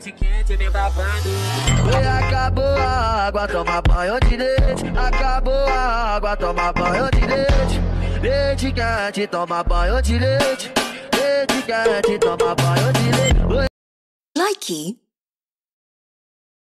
leite quente me babando. Oi, acabou a água, toma banho de leite. Acabou a água, toma banho de leite. Leite quente, toma banho de leite. Leite quente, toma banho de leite. Oi. Likey